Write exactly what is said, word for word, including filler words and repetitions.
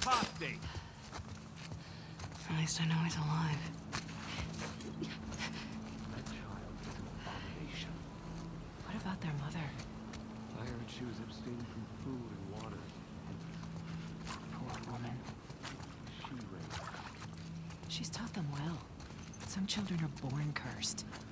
apostate. At least I know he's alive. That child is an abomination. What about their mother? I heard she was abstaining from food and water. Poor woman. She raised. She's taught them well. Some children are born cursed.